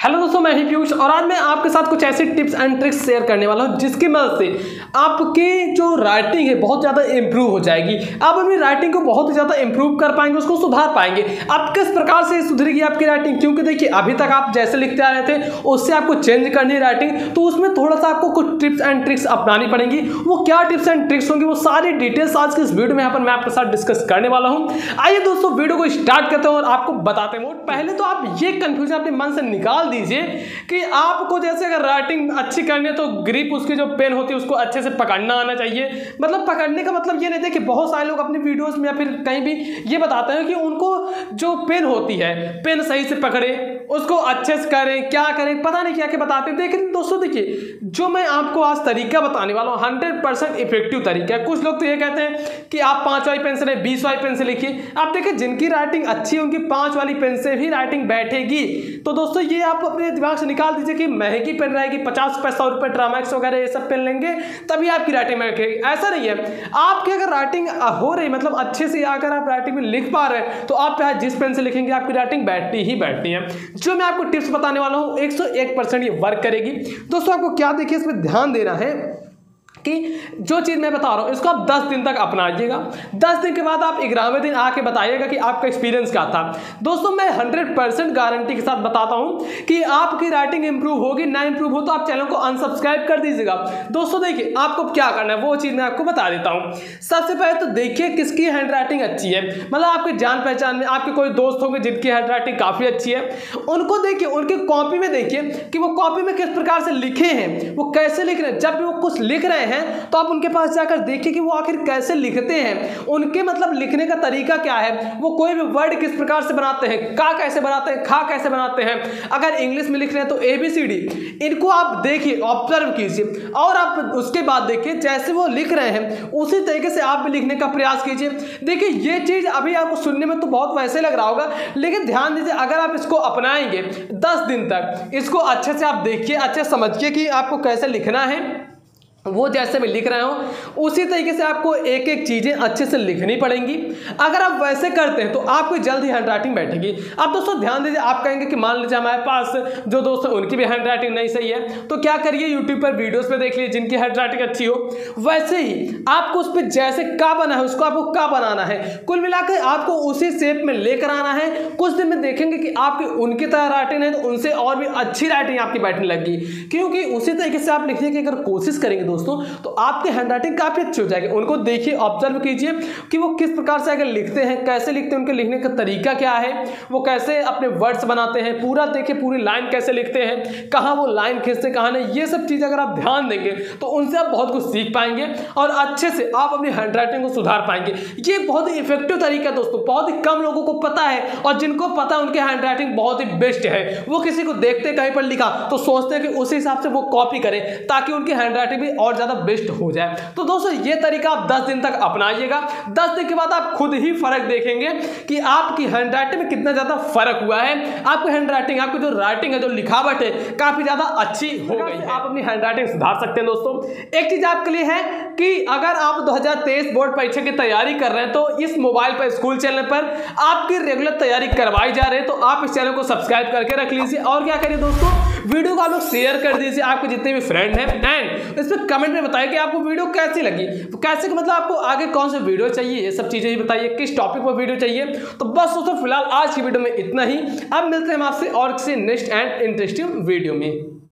Hello दोस्तों, मैं ही पीयूष और आज मैं आपके साथ कुछ ऐसी टिप्स एंड ट्रिक्स शेयर करने वाला हूं जिसकी मदद से आपकी जो राइटिंग है बहुत ज़्यादा इंप्रूव हो जाएगी। आप अपनी राइटिंग को बहुत ज़्यादा इंप्रूव कर पाएंगे, उसको सुधार पाएंगे। अब किस प्रकार से सुधरेगी आपकी राइटिंग, क्योंकि देखिए अभी तक आप जैसे लिखते आ रहे थे उससे आपको चेंज करनी है राइटिंग, तो उसमें थोड़ा सा आपको कुछ टिप्स एंड ट्रिक्स अपनानी पड़ेंगी। वो क्या टिप्स एंड ट्रिक्स होंगी, वो सारी डिटेल्स आज के इस वीडियो में यहाँ पर मैं आपके साथ डिस्कस करने वाला हूँ। आइए दोस्तों वीडियो को स्टार्ट करते हैं और आपको बताते हैं। पहले तो आप ये कंफ्यूजन अपने मन से निकाल दीजिए कि आपको जैसे अगर राइटिंग अच्छी करनी है तो ग्रिप उसकी जो पेन होती है उसको अच्छे से पकड़ना आना चाहिए। मतलब पकड़ने का मतलब ये नहीं देखिए, बहुत सारे लोग अपनी वीडियोस में या फिर कहीं भी ये बताते हैं कि उनको जो पेन होती है पेन सही से पकड़े, उसको अच्छे से करें, क्या करें, पता नहीं क्या क्या बताते हैं। लेकिन दोस्तों देखिए, जो मैं आपको आज तरीका बताने वाला हूँ 100% इफेक्टिव तरीका है। कुछ लोग तो ये कहते हैं कि आप 5 वाली पेन से नहीं 20 वाली पेन से लिखिए। आप देखिए जिनकी राइटिंग अच्छी है उनकी 5 वाली पेन से भी राइटिंग बैठेगी। तो दोस्तों ये आप अपने दिमाग से निकाल दीजिए कि महंगी पेन रहेगी, 50 रुपये 100 रुपये ड्रामैक्स वगैरह ये सब पेन लेंगे तभी आपकी राइटिंग में बैठेगी। ऐसा नहीं है, आपकी अगर राइटिंग हो रही मतलब अच्छे से अगर आप राइटिंग में लिख पा रहे हैं तो आप चाहे जिस पेन से लिखेंगे आपकी राइटिंग बैठती ही बैठती है। जो मैं आपको टिप्स बताने वाला हूँ 101% ये वर्क करेगी। दोस्तों आपको क्या देखिए इसमें ध्यान देना है कि जो चीज़ मैं बता रहा हूँ इसको आप 10 दिन तक अपनाइएगा। 10 दिन के बाद आप 11वें दिन आके बताइएगा कि आपका एक्सपीरियंस क्या था। दोस्तों मैं 100% गारंटी के साथ बताता हूँ कि आपकी राइटिंग इंप्रूव होगी। ना इंप्रूव हो तो आप चैनल को अनसब्सक्राइब कर दीजिएगा। दोस्तों देखिए आपको क्या करना है वो चीज़ मैं आपको बता देता हूँ। सबसे पहले तो देखिए किसकी हैंड राइटिंग अच्छी है। मतलब आपके जान पहचान में आपके कोई दोस्त होंगे जिनकी हैंड राइटिंग काफ़ी अच्छी है, उनको देखिए, उनकी कॉपी में देखिए कि वो कॉपी में किस प्रकार से लिखे हैं, वो कैसे लिख रहे हैं। जब भी वो कुछ लिख रहे हैं तो आप उनके पास जाकर देखिए कि वो आखिर कैसे लिखते हैं, उनके मतलब लिखने का तरीका क्या है, वो कोई भी वर्ड किस प्रकार से बनाते हैं, का कैसे बनाते हैं, खा कैसे बनाते हैं। अगर इंग्लिश में लिख रहे हैं तो ABCD, इनको आप देखिए, ऑब्जर्व कीजिए और आप उसके बाद देखिए जैसे वो लिख रहे हैं उसी तरीके से आप भी लिखने का प्रयास कीजिए। देखिए ये चीज़ अभी आपको सुनने में तो बहुत वैसे लग रहा होगा, लेकिन ध्यान दीजिए अगर आप इसको अपनाएंगे 10 दिन तक, इसको अच्छे से आप देखिए, अच्छे समझिए कि आपको कैसे लिखना है। वो जैसे मैं लिख रहा हूँ उसी तरीके से आपको एक एक चीज़ें अच्छे से लिखनी पड़ेंगी। अगर आप वैसे करते हैं तो आपको जल्द ही हैंड राइटिंग बैठेगी। अब दोस्तों ध्यान दीजिए, आप कहेंगे कि मान लीजिए हमारे पास जो दोस्त हैं उनकी भी हैंड राइटिंग नहीं सही है, तो क्या करिए यूट्यूब पर वीडियोस पे देख लीजिए जिनकी हैंड राइटिंग अच्छी हो। वैसे ही आपको उस पर जैसे का बना है उसको आपको का बनाना है, कुल मिलाकर आपको उसी शेप में लेकर आना है। कुछ दिन में देखेंगे कि आपकी उनकी तरह राइटिंग है तो उनसे और भी अच्छी राइटिंग आपकी बैठने लगी, क्योंकि उसी तरीके से आप लिखने की अगर कोशिश करेंगे दोस्तों तो आपकी हैंडराइटिंग काफी अच्छी हो जाएगी। उनको देखिए, ऑब्जर्व कीजिए कि वो किस प्रकार से अगर लिखते हैं, कैसे लिखते हैं, उनके लिखने का तरीका क्या है, वो कैसे अपने वर्ड्स बनाते हैं, पूरा देखिए पूरी लाइन कैसे लिखते हैं, कहाँ वो लाइन खींचते कहाँ नहीं। ये सब चीज़ अगर आप ध्यान देंगे तो उनसे आप बहुत कुछ सीख पाएंगे और अच्छे से आप अपनी हैंडराइटिंग को सुधार पाएंगे। ये बहुत ही इफेक्टिव तरीका है दोस्तों, बहुत ही कम लोगों को पता है, और जिनको पता है उनकी हैंडराइटिंग बहुत ही बेस्ट है। वो किसी को देखते कहीं पर लिखा तो सोचते हैं कि उसी हिसाब से वो कॉपी करें ताकि उनकी हैंडराइटिंग भी और ज़्यादा बेस्ट हो जाए। तो दोस्तों ये तरीका आप 10 दिन तक अपनाइएगा। 10 दिन के बाद आप खुद ही फर्क देखेंगे कि आपकी हैंडराइटिंग में कितना ज्यादा फर्क हुआ है। आपकी हैंडराइटिंग, आपकी जो राइटिंग है, जो लिखावट है, काफी ज्यादा अच्छी हो गई है। आप अपनी हैंडराइटिंग सुधार सकते हैं दोस्तों। एक चीज आपके लिए है कि अगर आप 2023 बोर्ड परीक्षा की तैयारी कर रहे हैं तो इस मोबाइल पर स्कूल चैनल पर आपकी रेगुलर तैयारी करवाई जा रही है, तो आप इस चैनल को सब्सक्राइब करके रख लीजिए। और क्या करिए दोस्तों, वीडियो को आप लोग शेयर कर दीजिए आपके जितने भी फ्रेंड हैं, एंड इस पर कमेंट में बताइए कि आपको वीडियो कैसी लगी, कैसे मतलब आपको आगे कौन सी वीडियो चाहिए, ये सब चीजें ही बताइए, किस टॉपिक पर वीडियो चाहिए। तो बस दोस्तों फिलहाल आज की वीडियो में इतना ही। अब मिलते हैं हम आपसे और किसी नेक्स्ट एंड इंटरेस्टिंग वीडियो में।